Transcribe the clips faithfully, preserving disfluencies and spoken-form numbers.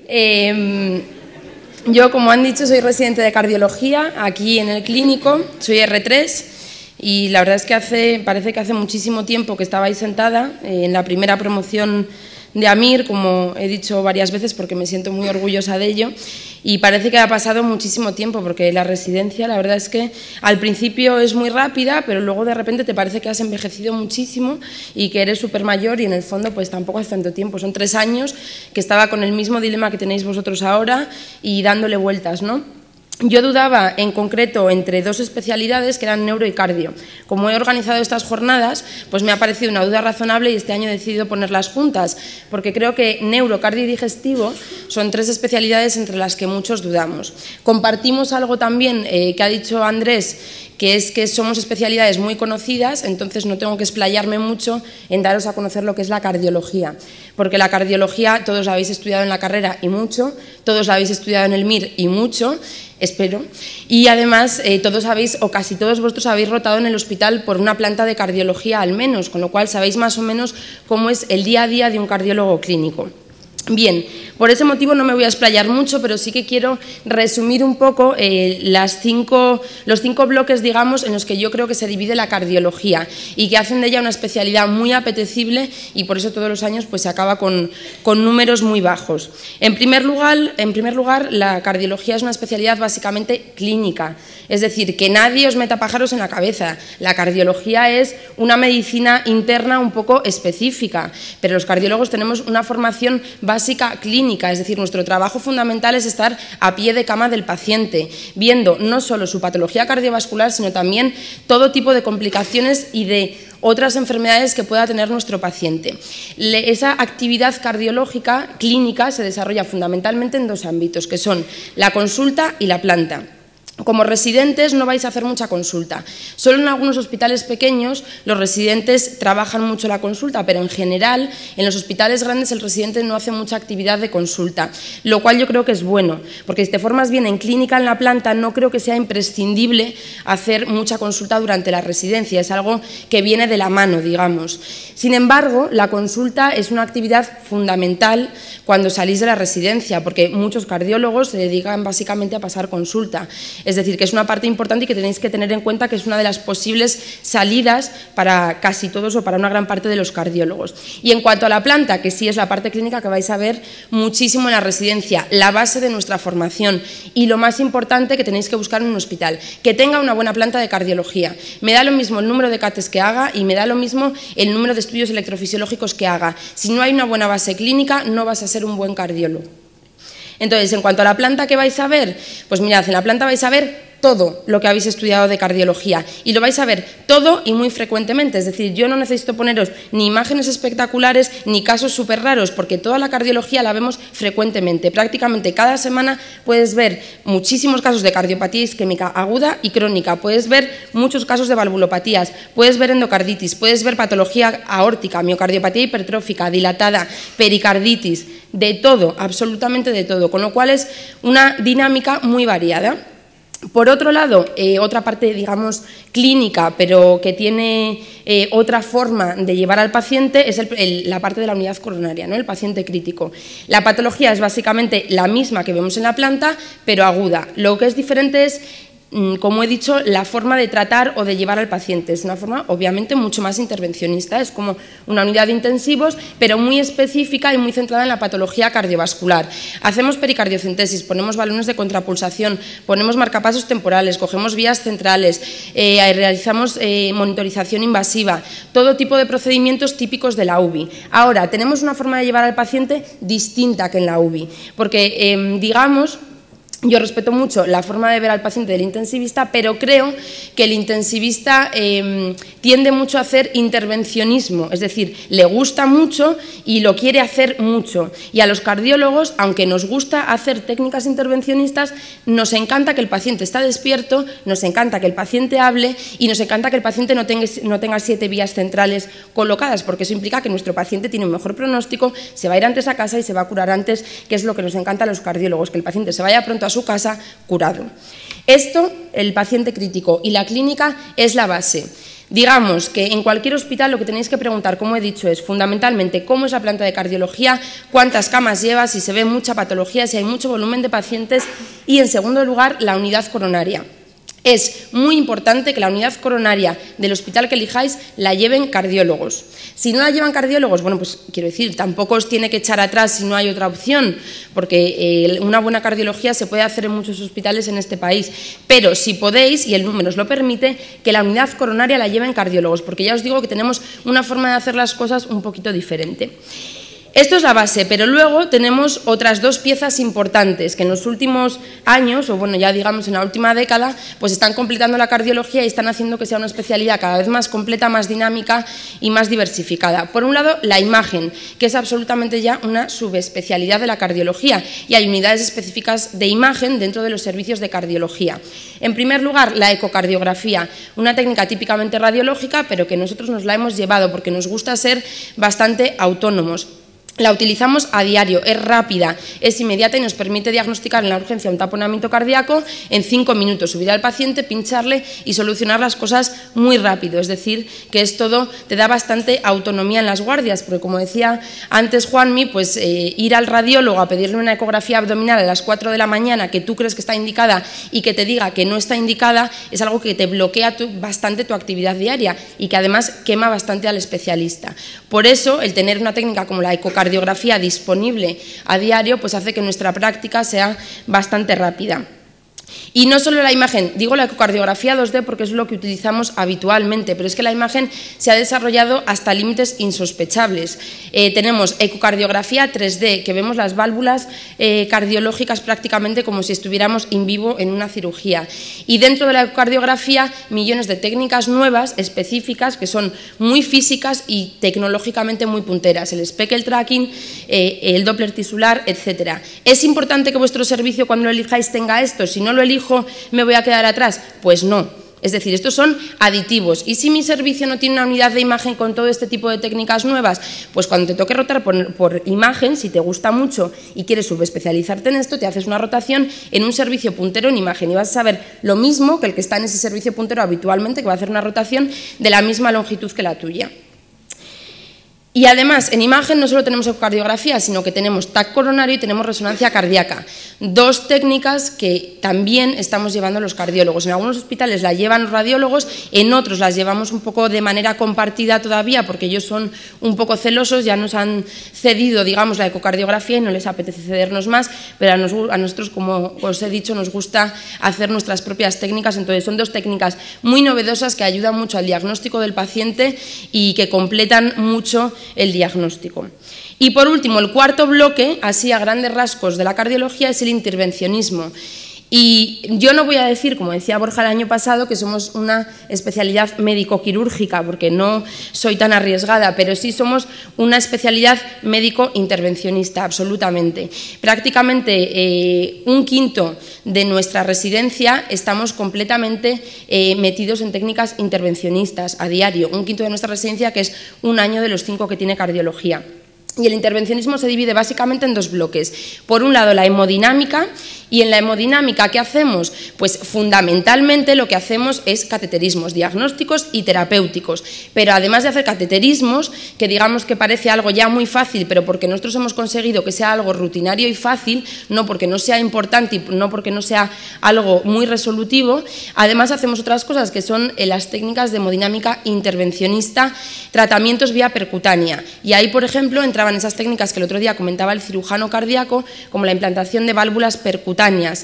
Eh, yo, como han dicho, soy residente de cardiología aquí en el clínico, soy erre tres y la verdad es que hace, parece que hace muchísimo tiempo que estaba ahí sentada eh, en la primera promoción de AMIR, como he dicho varias veces porque me siento muy orgullosa de ello, y parece que ha pasado muchísimo tiempo porque la residencia, la verdad es que al principio es muy rápida, pero luego de repente te parece que has envejecido muchísimo y que eres súper mayor y en el fondo pues tampoco hace tanto tiempo, son tres años que estaba con el mismo dilema que tenéis vosotros ahora y dándole vueltas, ¿no? Yo dudaba en concreto entre dos especialidades que eran neuro y cardio. Como he organizado estas jornadas, pues me ha parecido una duda razonable y este año he decidido ponerlas juntas, porque creo que neuro, cardio y digestivo son tres especialidades entre las que muchos dudamos. Compartimos algo también eh, que ha dicho Andrés, que es que somos especialidades muy conocidas, entonces no tengo que explayarme mucho en daros a conocer lo que es la cardiología, porque la cardiología todos la habéis estudiado en la carrera y mucho, todos la habéis estudiado en el MIR y mucho, espero, y además eh, todos sabéis, o casi todos vosotros habéis rotado en el hospital por una planta de cardiología al menos, con lo cual sabéis más o menos cómo es el día a día de un cardiólogo clínico. Bien, por ese motivo no me voy a explayar mucho, pero sí que quiero resumir un poco eh, las cinco, los cinco bloques, digamos, en los que yo creo que se divide la cardiología y que hacen de ella una especialidad muy apetecible y por eso todos los años pues, se acaba con, con números muy bajos. En primer lugar, en primer lugar, la cardiología es una especialidad básicamente clínica, es decir, que nadie os meta pájaros en la cabeza. La cardiología es una medicina interna un poco específica, pero los cardiólogos tenemos una formación básica básica clínica, es decir, nuestro trabajo fundamental es estar a pie de cama del paciente, viendo no solo su patología cardiovascular, sino también todo tipo de complicaciones y de otras enfermedades que pueda tener nuestro paciente. Le, esa actividad cardiológica clínica se desarrolla fundamentalmente en dos ámbitos, que son la consulta y la planta. Como residentes no vais a hacer mucha consulta. Solo en algunos hospitales pequeños los residentes trabajan mucho la consulta, pero en general en los hospitales grandes el residente no hace mucha actividad de consulta, lo cual yo creo que es bueno, porque si te formas bien en clínica en la planta no creo que sea imprescindible hacer mucha consulta durante la residencia, es algo que viene de la mano, digamos. Sin embargo, la consulta es una actividad fundamental cuando salís de la residencia, porque muchos cardiólogos se dedican básicamente a pasar consulta. Es decir, que es una parte importante y que tenéis que tener en cuenta que es una de las posibles salidas para casi todos o para una gran parte de los cardiólogos. Y en cuanto a la planta, que sí es la parte clínica que vais a ver muchísimo en la residencia, la base de nuestra formación y lo más importante que tenéis que buscar en un hospital, que tenga una buena planta de cardiología. Me da lo mismo el número de cates que haga y me da lo mismo el número de estudios electrofisiológicos que haga. Si no hay una buena base clínica, no vas a ser un buen cardiólogo. Entonces, en cuanto a la planta, ¿qué vais a ver? Pues mirad, en la planta vais a ver todo lo que habéis estudiado de cardiología y lo vais a ver todo y muy frecuentemente, es decir, yo no necesito poneros ni imágenes espectaculares ni casos súper raros porque toda la cardiología la vemos frecuentemente, prácticamente cada semana puedes ver muchísimos casos de cardiopatía isquémica aguda y crónica, puedes ver muchos casos de valvulopatías, puedes ver endocarditis, puedes ver patología aórtica, miocardiopatía hipertrófica, dilatada, pericarditis, de todo, absolutamente de todo, con lo cual es una dinámica muy variada. Por otro lado, eh, otra parte, digamos, clínica, pero que tiene eh, otra forma de llevar al paciente, es el, el, la parte de la unidad coronaria, ¿no? El paciente crítico. La patología es básicamente la misma que vemos en la planta, pero aguda. Lo que es diferente es, como he dicho, la forma de tratar o de llevar al paciente. Es una forma, obviamente, mucho más intervencionista. Es como una unidad de intensivos, pero muy específica y muy centrada en la patología cardiovascular. Hacemos pericardiocentesis, ponemos balones de contrapulsación, ponemos marcapasos temporales, cogemos vías centrales, eh, realizamos eh, monitorización invasiva, todo tipo de procedimientos típicos de la U B I. Ahora, tenemos una forma de llevar al paciente distinta que en la U B I, porque, eh, digamos, yo respeto mucho la forma de ver al paciente del intensivista, pero creo que el intensivista eh, tiende mucho a hacer intervencionismo, es decir, le gusta mucho y lo quiere hacer mucho. Y a los cardiólogos, aunque nos gusta hacer técnicas intervencionistas, nos encanta que el paciente está despierto, nos encanta que el paciente hable y nos encanta que el paciente no tenga, no tenga siete vías centrales colocadas, porque eso implica que nuestro paciente tiene un mejor pronóstico, se va a ir antes a casa y se va a curar antes, que es lo que nos encanta a los cardiólogos, que el paciente se vaya pronto a su casa curado. Esto, el paciente crítico y la clínica, es la base. Digamos que en cualquier hospital lo que tenéis que preguntar, como he dicho, es fundamentalmente cómo es la planta de cardiología, cuántas camas lleva, si se ve mucha patología, si hay mucho volumen de pacientes y, en segundo lugar, la unidad coronaria. Es muy importante que la unidad coronaria del hospital que elijáis la lleven cardiólogos. Si no la llevan cardiólogos, bueno, pues quiero decir, tampoco os tiene que echar atrás si no hay otra opción, porque eh, una buena cardiología se puede hacer en muchos hospitales en este país. Pero si podéis, y el número os lo permite, que la unidad coronaria la lleven cardiólogos, porque ya os digo que tenemos una forma de hacer las cosas un poquito diferente. Esto es la base, pero luego tenemos otras dos piezas importantes que en los últimos años, o bueno, ya digamos en la última década, pues están completando la cardiología y están haciendo que sea una especialidad cada vez más completa, más dinámica y más diversificada. Por un lado, la imagen, que es absolutamente ya una subespecialidad de la cardiología, y hay unidades específicas de imagen dentro de los servicios de cardiología. En primer lugar, la ecocardiografía, una técnica típicamente radiológica, pero que nosotros nos la hemos llevado porque nos gusta ser bastante autónomos. La utilizamos a diario, es rápida, es inmediata y nos permite diagnosticar en la urgencia un taponamiento cardíaco en cinco minutos, subir al paciente, pincharle y solucionar las cosas muy rápido. Es decir, que es todo, te da bastante autonomía en las guardias, porque como decía antes Juanmi, pues eh, ir al radiólogo a pedirle una ecografía abdominal a las cuatro de la mañana que tú crees que está indicada y que te diga que no está indicada, es algo que te bloquea tu, bastante tu actividad diaria y que además quema bastante al especialista. Por eso, el tener una técnica como la ecocardiografía cardiografía disponible a diario, pues hace que nuestra práctica sea bastante rápida. Y no solo la imagen, digo la ecocardiografía dos D porque es lo que utilizamos habitualmente, pero es que la imagen se ha desarrollado hasta límites insospechables. Eh, tenemos ecocardiografía tres D, que vemos las válvulas eh, cardiológicas prácticamente como si estuviéramos in vivo en una cirugía. Y dentro de la ecocardiografía, millones de técnicas nuevas, específicas, que son muy físicas y tecnológicamente muy punteras. El speckle tracking, eh, el Doppler tisular, etcétera. ¿Es importante que vuestro servicio cuando lo elijáis tenga esto? Si no lo elijo, ¿me voy a quedar atrás? Pues no. Es decir, estos son aditivos. ¿Y si mi servicio no tiene una unidad de imagen con todo este tipo de técnicas nuevas? Pues cuando te toque rotar por, por imagen, si te gusta mucho y quieres subespecializarte en esto, te haces una rotación en un servicio puntero en imagen y vas a saber lo mismo que el que está en ese servicio puntero habitualmente, que va a hacer una rotación de la misma longitud que la tuya. Y además, en imagen no solo tenemos ecocardiografía, sino que tenemos T A C coronario y tenemos resonancia cardíaca. Dos técnicas que también estamos llevando los cardiólogos. En algunos hospitales las llevan los radiólogos, en otros las llevamos un poco de manera compartida todavía, porque ellos son un poco celosos, ya nos han cedido, digamos, la ecocardiografía y no les apetece cedernos más, pero a, nos, a nosotros, como os he dicho, nos gusta hacer nuestras propias técnicas. Entonces, son dos técnicas muy novedosas que ayudan mucho al diagnóstico del paciente y que completan mucho el diagnóstico. Y por último, el cuarto bloque, así a grandes rasgos de la cardiología, es el intervencionismo. Y yo no voy a decir, como decía Borja el año pasado, que somos una especialidad médico-quirúrgica, porque no soy tan arriesgada, pero sí somos una especialidad médico-intervencionista, absolutamente. Prácticamente eh, un quinto de nuestra residencia estamos completamente eh, metidos en técnicas intervencionistas a diario, un quinto de nuestra residencia, que es un año de los cinco que tiene cardiología. Y el intervencionismo se divide básicamente en dos bloques. Por un lado, la hemodinámica. Y en la hemodinámica, ¿qué hacemos? Pues fundamentalmente lo que hacemos es cateterismos diagnósticos y terapéuticos. Pero además de hacer cateterismos, que digamos que parece algo ya muy fácil, pero porque nosotros hemos conseguido que sea algo rutinario y fácil, no porque no sea importante y no porque no sea algo muy resolutivo, además hacemos otras cosas que son las técnicas de hemodinámica intervencionista, tratamientos vía percutánea. Y ahí, por ejemplo, entraban esas técnicas que el otro día comentaba el cirujano cardíaco, como la implantación de válvulas percutáneas.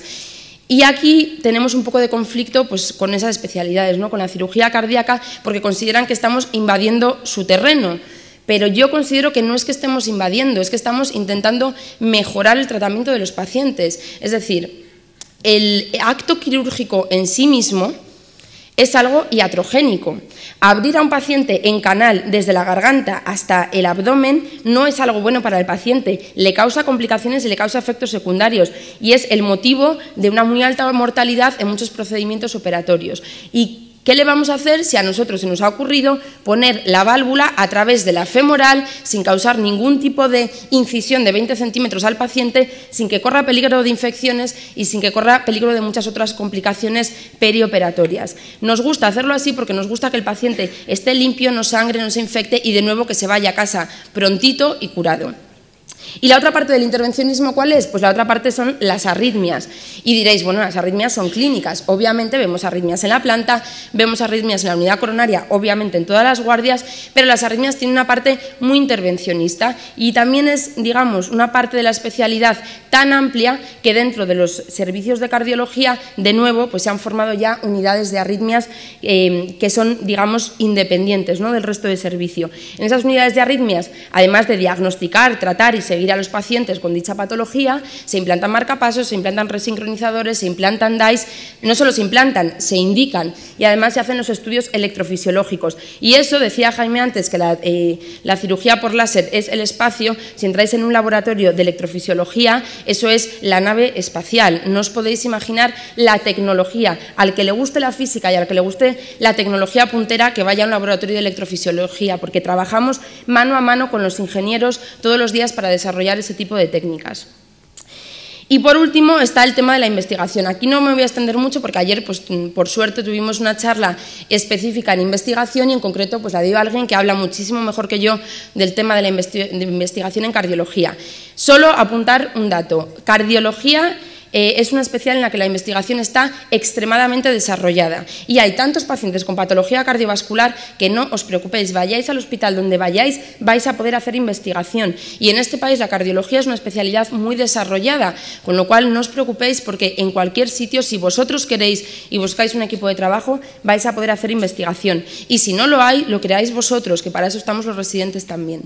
Y aquí tenemos un poco de conflicto pues, con esas especialidades, ¿no? Con la cirugía cardíaca, porque consideran que estamos invadiendo su terreno. Pero yo considero que no es que estemos invadiendo, es que estamos intentando mejorar el tratamiento de los pacientes. Es decir, el acto quirúrgico en sí mismo es algo iatrogénico. Abrir a un paciente en canal desde la garganta hasta el abdomen no es algo bueno para el paciente, le causa complicaciones y le causa efectos secundarios y es el motivo de una muy alta mortalidad en muchos procedimientos operatorios. Y ¿Qué le vamos a hacer si a nosotros se nos ha ocurrido poner la válvula a través de la femoral sin causar ningún tipo de incisión de veinte centímetros al paciente, sin que corra peligro de infecciones y sin que corra peligro de muchas otras complicaciones perioperatorias? Nos gusta hacerlo así porque nos gusta que el paciente esté limpio, no sangre, no se infecte y de nuevo que se vaya a casa prontito y curado. ¿Y la otra parte del intervencionismo cuál es? Pues la otra parte son las arritmias. Y diréis, bueno, las arritmias son clínicas. Obviamente vemos arritmias en la planta, vemos arritmias en la unidad coronaria, obviamente en todas las guardias, pero las arritmias tienen una parte muy intervencionista y también es, digamos, una parte de la especialidad tan amplia que dentro de los servicios de cardiología, de nuevo, pues se han formado ya unidades de arritmias eh, que son, digamos, independientes, ¿no?, del resto de servicio. En esas unidades de arritmias, además de diagnosticar, tratar y seguir a los pacientes con dicha patología, se implantan marcapasos, se implantan resincronizadores, se implantan D A Is, no solo se implantan, se indican y además se hacen los estudios electrofisiológicos. Y eso, decía Jaime antes, que la, eh, la cirugía por láser es el espacio. Si entráis en un laboratorio de electrofisiología, eso es la nave espacial. No os podéis imaginar la tecnología. Al que le guste la física y al que le guste la tecnología puntera, que vaya a un laboratorio de electrofisiología, porque trabajamos mano a mano con los ingenieros todos los días para desarrollar ese tipo de técnicas. Y por último está el tema de la investigación. Aquí no me voy a extender mucho porque ayer, pues, por suerte, tuvimos una charla específica en investigación y en concreto pues, la dio alguien que habla muchísimo mejor que yo del tema de la de investigación en cardiología. Solo apuntar un dato. Cardiología Eh, es una especial en la que la investigación está extremadamente desarrollada y hay tantos pacientes con patología cardiovascular que no os preocupéis, vayáis al hospital donde vayáis, vais a poder hacer investigación y en este país la cardiología es una especialidad muy desarrollada, con lo cual no os preocupéis porque en cualquier sitio, si vosotros queréis y buscáis un equipo de trabajo, vais a poder hacer investigación y si no lo hay, lo creáis vosotros, que para eso estamos los residentes también.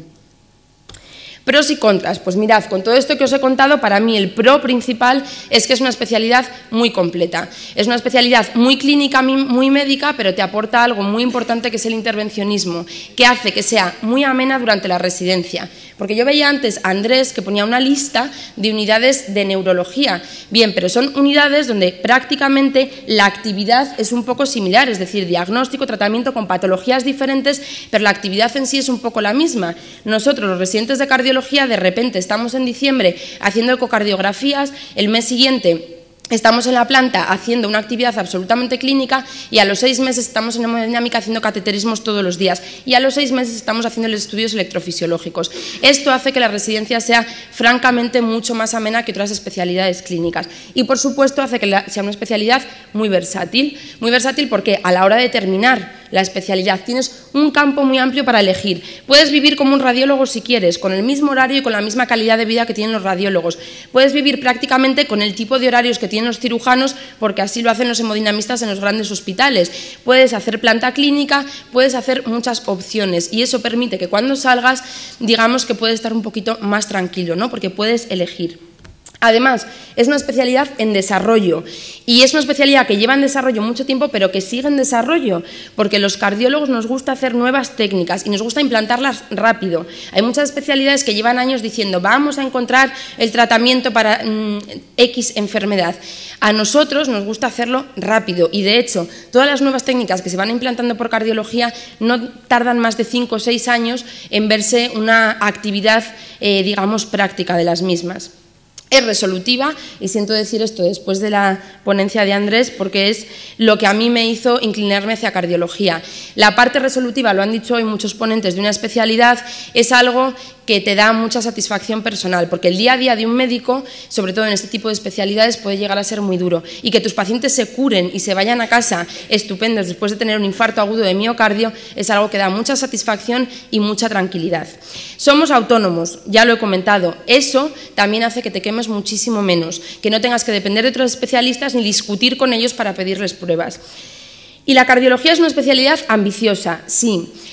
Pros y contras. Pues mirad, con todo esto que os he contado, para mí el pro principal es que es una especialidad muy completa. Es una especialidad muy clínica, muy médica, pero te aporta algo muy importante que es el intervencionismo, que hace que sea muy amena durante la residencia. Porque yo veía antes a Andrés que ponía una lista de unidades de neurología. Bien, pero son unidades donde prácticamente la actividad es un poco similar, es decir, diagnóstico, tratamiento con patologías diferentes, pero la actividad en sí es un poco la misma. Nosotros, los residentes de cardiología, de repente estamos en diciembre haciendo ecocardiografías, el mes siguiente estamos en la planta haciendo una actividad absolutamente clínica y a los seis meses estamos en hemodinámica haciendo cateterismos todos los días y a los seis meses estamos haciendo los estudios electrofisiológicos. Esto hace que la residencia sea francamente mucho más amena que otras especialidades clínicas y por supuesto hace que sea una especialidad muy versátil, muy versátil porque a la hora de terminar la especialidad tienes un campo muy amplio para elegir. Puedes vivir como un radiólogo si quieres, con el mismo horario y con la misma calidad de vida que tienen los radiólogos. Puedes vivir prácticamente con el tipo de horarios que tienen los cirujanos, porque así lo hacen los hemodinamistas en los grandes hospitales. Puedes hacer planta clínica, puedes hacer muchas opciones y eso permite que cuando salgas, digamos que puedes estar un poquito más tranquilo, ¿no? Porque puedes elegir. Además, es una especialidad en desarrollo y es una especialidad que lleva en desarrollo mucho tiempo, pero que sigue en desarrollo, porque los cardiólogos nos gusta hacer nuevas técnicas y nos gusta implantarlas rápido. Hay muchas especialidades que llevan años diciendo vamos a encontrar el tratamiento para mmm, X enfermedad. A nosotros nos gusta hacerlo rápido y, de hecho, todas las nuevas técnicas que se van implantando por cardiología no tardan más de cinco o seis años en verse una actividad, eh, digamos, práctica de las mismas. Es resolutiva, y siento decir esto después de la ponencia de Andrés, porque es lo que a mí me hizo inclinarme hacia cardiología. La parte resolutiva, lo han dicho hoy muchos ponentes de una especialidad, es algo que te da mucha satisfacción personal, porque el día a día de un médico, sobre todo en este tipo de especialidades, puede llegar a ser muy duro. Y que tus pacientes se curen y se vayan a casa estupendos después de tener un infarto agudo de miocardio es algo que da mucha satisfacción y mucha tranquilidad. Somos autónomos, ya lo he comentado. Eso también hace que te quemes muchísimo menos, que no tengas que depender de otros especialistas ni discutir con ellos para pedirles pruebas. Y la cardiología es una especialidad ambiciosa, sí.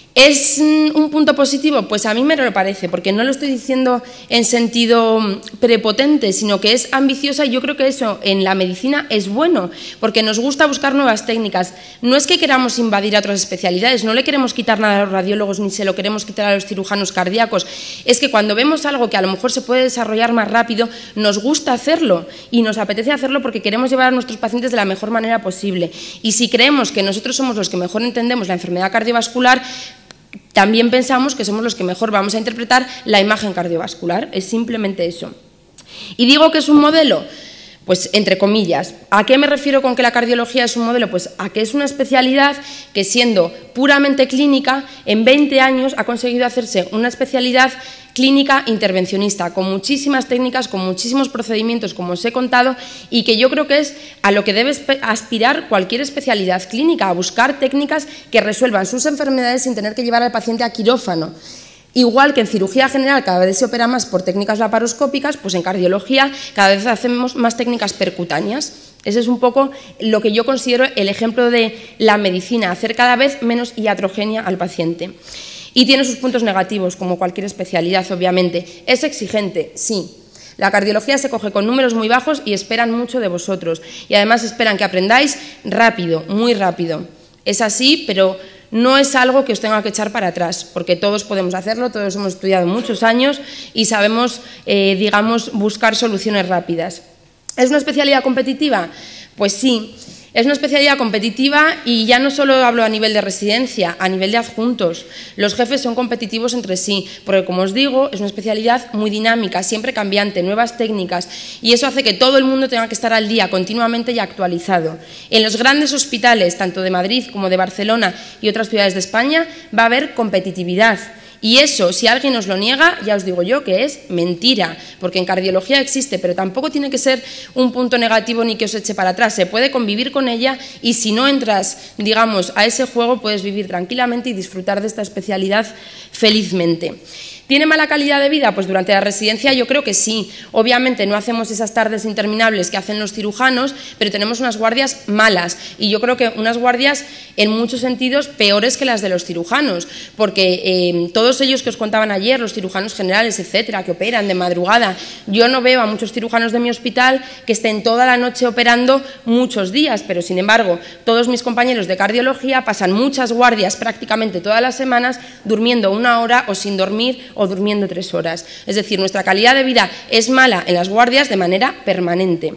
¿Es un punto positivo? Pues a mí me lo parece, porque no lo estoy diciendo en sentido prepotente, sino que es ambiciosa, y yo creo que eso en la medicina es bueno, porque nos gusta buscar nuevas técnicas. No es que queramos invadir a otras especialidades, no le queremos quitar nada a los radiólogos ni se lo queremos quitar a los cirujanos cardíacos, es que cuando vemos algo que a lo mejor se puede desarrollar más rápido, nos gusta hacerlo y nos apetece hacerlo porque queremos llevar a nuestros pacientes de la mejor manera posible. Y si creemos que nosotros somos los que mejor entendemos la enfermedad cardiovascular, también pensamos que somos los que mejor vamos a interpretar la imagen cardiovascular. Es simplemente eso. ¿Y digo que es un modelo? Pues entre comillas. ¿A qué me refiero con que la cardiología es un modelo? Pues a que es una especialidad que, siendo puramente clínica, en veinte años ha conseguido hacerse una especialidad clínica intervencionista, con muchísimas técnicas, con muchísimos procedimientos, como os he contado, y que yo creo que es a lo que debe aspirar cualquier especialidad clínica, a buscar técnicas que resuelvan sus enfermedades sin tener que llevar al paciente a quirófano. Igual que en cirugía general cada vez se opera más por técnicas laparoscópicas, pues en cardiología cada vez hacemos más técnicas percutáneas. Ese es un poco lo que yo considero el ejemplo de la medicina, hacer cada vez menos iatrogenia al paciente. Y tiene sus puntos negativos, como cualquier especialidad, obviamente. Es exigente, sí. La cardiología se coge con números muy bajos y esperan mucho de vosotros. Y además esperan que aprendáis rápido, muy rápido. Es así, pero no es algo que os tenga que echar para atrás, porque todos podemos hacerlo, todos hemos estudiado muchos años y sabemos, eh, digamos, buscar soluciones rápidas. ¿Es una especialidad competitiva? Pues sí. Es una especialidad competitiva y ya no solo hablo a nivel de residencia, a nivel de adjuntos. Los jefes son competitivos entre sí, porque, como os digo, es una especialidad muy dinámica, siempre cambiante, nuevas técnicas, y eso hace que todo el mundo tenga que estar al día continuamente y actualizado. En los grandes hospitales, tanto de Madrid como de Barcelona y otras ciudades de España, va a haber competitividad. Y eso, si alguien os lo niega, ya os digo yo que es mentira, porque en cardiología existe, pero tampoco tiene que ser un punto negativo ni que os eche para atrás. Se puede convivir con ella y si no entras, digamos, a ese juego, puedes vivir tranquilamente y disfrutar de esta especialidad felizmente. ¿Tiene mala calidad de vida? Pues durante la residencia yo creo que sí. Obviamente no hacemos esas tardes interminables que hacen los cirujanos, pero tenemos unas guardias malas y yo creo que unas guardias en muchos sentidos peores que las de los cirujanos, porque eh, todos ellos que os contaban ayer, los cirujanos generales, etcétera, que operan de madrugada, yo no veo a muchos cirujanos de mi hospital que estén toda la noche operando muchos días, pero sin embargo todos mis compañeros de cardiología pasan muchas guardias prácticamente todas las semanas durmiendo una hora o sin dormir o durmiendo tres horas. Es decir, nuestra calidad de vida es mala en las guardias de manera permanente.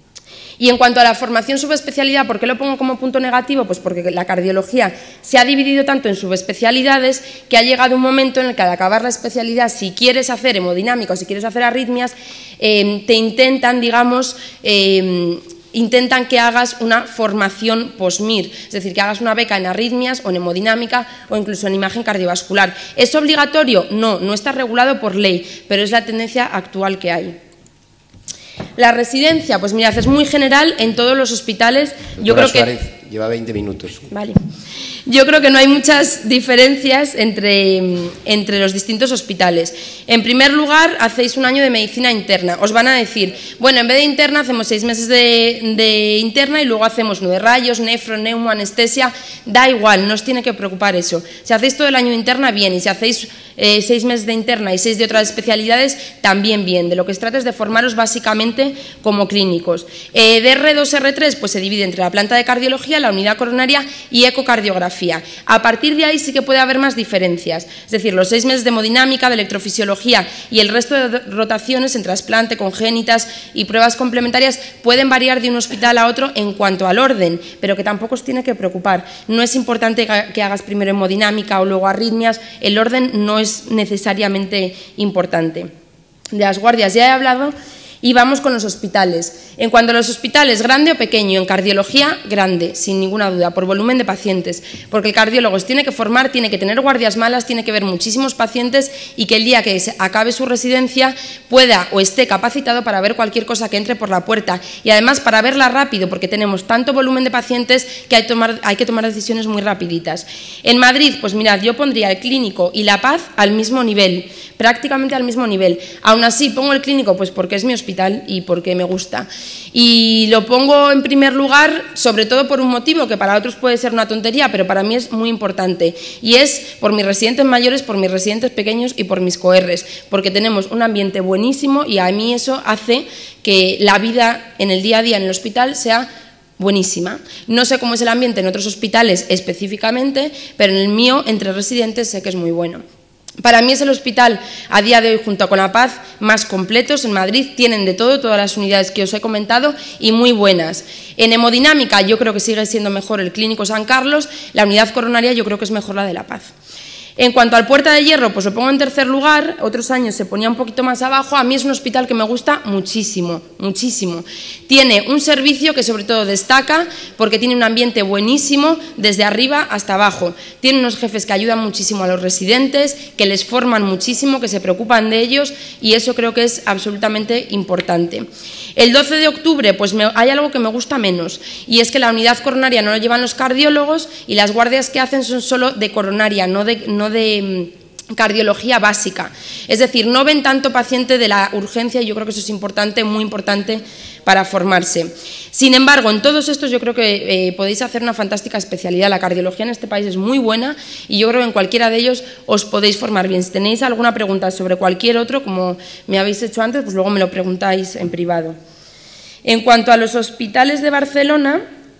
Y en cuanto a la formación subespecialidad, ¿por qué lo pongo como punto negativo? Pues porque la cardiología se ha dividido tanto en subespecialidades que ha llegado un momento en el que al acabar la especialidad, si quieres hacer hemodinámica o si quieres hacer arritmias, eh, te intentan, digamos, eh, intentan que hagas una formación post-MIR, es decir, que hagas una beca en arritmias o en hemodinámica o incluso en imagen cardiovascular. ¿Es obligatorio? No, no está regulado por ley, pero es la tendencia actual que hay. La residencia, pues mirad, es muy general en todos los hospitales. Yo creo que Suárez, lleva veinte minutos. Vale. Yo creo que no hay muchas diferencias entre, entre los distintos hospitales. En primer lugar, hacéis un año de medicina interna. Os van a decir, bueno, en vez de interna hacemos seis meses de, de interna y luego hacemos nueve rayos, nefro, neumo, anestesia. Da igual, no os tiene que preocupar eso. Si hacéis todo el año de interna, bien. Y si hacéis eh, seis meses de interna y seis de otras especialidades, también bien. De lo que se trata es de formaros básicamente como clínicos. Eh, de R dos, R tres, pues se divide entre la planta de cardiología, la unidad coronaria y ecocardiografía. A partir de ahí sí que puede haber más diferencias, es decir, los seis meses de hemodinámica, de electrofisiología y el resto de rotaciones en trasplante, congénitas y pruebas complementarias pueden variar de un hospital a otro en cuanto al orden, pero que tampoco os tiene que preocupar. No es importante que hagas primero hemodinámica o luego arritmias, el orden no es necesariamente importante. De las guardias ya he hablado. Y vamos con los hospitales. En cuanto a los hospitales, grande o pequeño, en cardiología, grande, sin ninguna duda, por volumen de pacientes, porque el cardiólogo se tiene que formar, tiene que tener guardias malas, tiene que ver muchísimos pacientes y que el día que acabe su residencia pueda o esté capacitado para ver cualquier cosa que entre por la puerta y además para verla rápido, porque tenemos tanto volumen de pacientes que hay, tomar, hay que tomar decisiones muy rapiditas. En Madrid, pues mirad, yo pondría el clínico y la Paz al mismo nivel, prácticamente al mismo nivel. Aún así, pongo el clínico pues porque es mi hospital, hospital y porque me gusta. Y lo pongo en primer lugar, sobre todo por un motivo que para otros puede ser una tontería, pero para mí es muy importante, y es por mis residentes mayores, por mis residentes pequeños y por mis coerres, porque tenemos un ambiente buenísimo y a mí eso hace que la vida en el día a día en el hospital sea buenísima. No sé cómo es el ambiente en otros hospitales específicamente, pero en el mío, entre residentes, sé que es muy bueno. Para mí es el hospital, a día de hoy, junto con La Paz, más completos en Madrid. Tienen de todo, todas las unidades que os he comentado, y muy buenas. En hemodinámica yo creo que sigue siendo mejor el Clínico San Carlos. La unidad coronaria yo creo que es mejor la de La Paz. En cuanto al Puerta de Hierro, pues lo pongo en tercer lugar. Otros años se ponía un poquito más abajo. A mí es un hospital que me gusta muchísimo, muchísimo. Tiene un servicio que sobre todo destaca porque tiene un ambiente buenísimo desde arriba hasta abajo. Tiene unos jefes que ayudan muchísimo a los residentes, que les forman muchísimo, que se preocupan de ellos, y eso creo que es absolutamente importante. El doce de octubre, pues me, hay algo que me gusta menos, y es que la unidad coronaria no lo llevan los cardiólogos y las guardias que hacen son solo de coronaria, no de... No de cardiología básica, es decir, no ven tanto paciente de la urgencia, y yo creo que eso es importante, muy importante para formarse. Sin embargo, en todos estos yo creo que eh, podéis hacer una fantástica especialidad. La cardiología en este país es muy buena y yo creo que en cualquiera de ellos os podéis formar bien. Si tenéis alguna pregunta sobre cualquier otro, como me habéis hecho antes, pues luego me lo preguntáis en privado. En cuanto a los hospitales de Barcelona,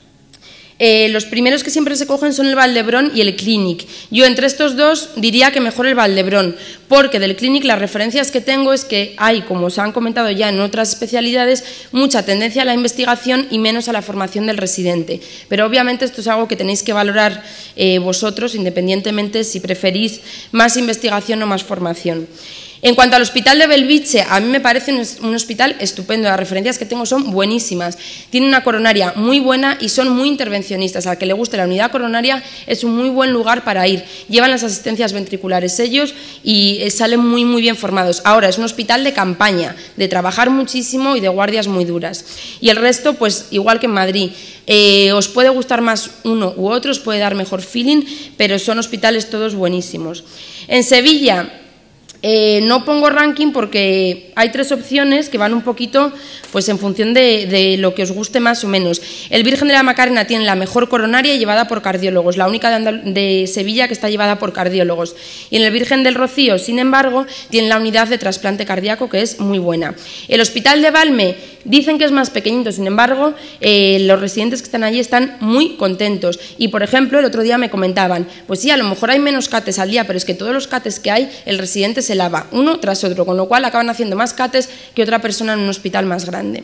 Eh, los primeros que siempre se cogen son el Vall d'Hebron y el Clínic. Yo entre estos dos diría que mejor el Vall d'Hebron, porque del Clínic las referencias que tengo es que hay, como os han comentado ya en otras especialidades, mucha tendencia a la investigación y menos a la formación del residente. Pero obviamente esto es algo que tenéis que valorar eh, vosotros, independientemente si preferís más investigación o más formación. En cuanto al Hospital de Belvitge, a mí me parece un hospital estupendo, las referencias que tengo son buenísimas, tiene una coronaria muy buena y son muy intervencionistas. Al que le guste la unidad coronaria es un muy buen lugar para ir, llevan las asistencias ventriculares ellos y salen muy muy bien formados. Ahora es un hospital de campaña, de trabajar muchísimo y de guardias muy duras, y el resto pues igual que en Madrid. Eh, os puede gustar más uno u otro, os puede dar mejor feeling, pero son hospitales todos buenísimos. En Sevilla, Eh, no pongo ranking porque hay tres opciones que van un poquito pues en función de, de lo que os guste más o menos. El Virgen de la Macarena tiene la mejor coronaria llevada por cardiólogos, la única de, Andal de Sevilla que está llevada por cardiólogos. Y en el Virgen del Rocío, sin embargo, tiene la unidad de trasplante cardíaco, que es muy buena. El Hospital de Valme dicen que es más pequeñito, sin embargo, eh, los residentes que están allí están muy contentos. Y, por ejemplo, el otro día me comentaban, pues sí, a lo mejor hay menos cates al día, pero es que todos los cates que hay, el residente se lava uno tras otro, con lo cual acaban haciendo más cates que otra persona en un hospital más grande.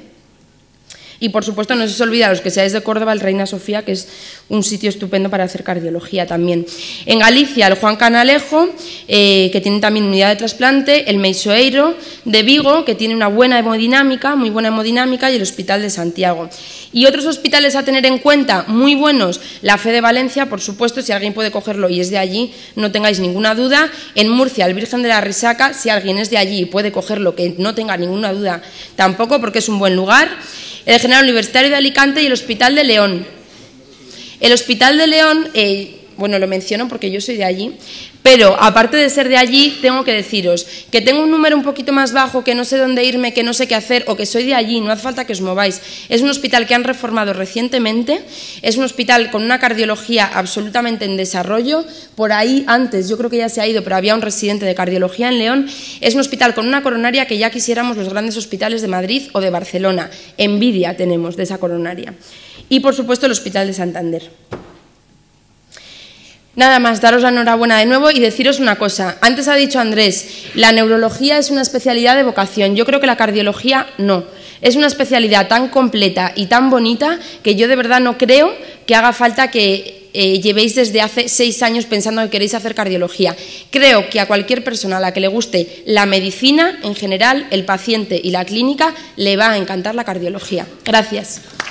Y, por supuesto, no se os olvide a los que seáis de Córdoba, el Reina Sofía, que es un sitio estupendo para hacer cardiología también. En Galicia, el Juan Canalejo, eh, que tiene también unidad de trasplante, el Meixoeiro de Vigo, que tiene una buena hemodinámica, muy buena hemodinámica, y el Hospital de Santiago. Y otros hospitales a tener en cuenta, muy buenos, la Fe de Valencia, por supuesto, si alguien puede cogerlo y es de allí, no tengáis ninguna duda. En Murcia, el Virgen de la Risaca, si alguien es de allí y puede cogerlo, que no tenga ninguna duda tampoco, porque es un buen lugar. El General Universitario de Alicante y el Hospital de León. El Hospital de León, eh, bueno, lo menciono porque yo soy de allí, pero aparte de ser de allí, tengo que deciros que tengo un número un poquito más bajo, que no sé dónde irme, que no sé qué hacer, o que soy de allí, no hace falta que os mováis. Es un hospital que han reformado recientemente, es un hospital con una cardiología absolutamente en desarrollo. Por ahí antes, yo creo que ya se ha ido, pero había un residente de cardiología en León. Es un hospital con una coronaria que ya quisiéramos los grandes hospitales de Madrid o de Barcelona. Envidia tenemos de esa coronaria. Y, por supuesto, el Hospital de Santander. Nada más, daros la enhorabuena de nuevo y deciros una cosa. Antes ha dicho Andrés, la neurología es una especialidad de vocación. Yo creo que la cardiología no. Es una especialidad tan completa y tan bonita que yo de verdad no creo que haga falta que eh, llevéis desde hace seis años pensando que queréis hacer cardiología. Creo que a cualquier persona a la que le guste la medicina en general, el paciente y la clínica, le va a encantar la cardiología. Gracias.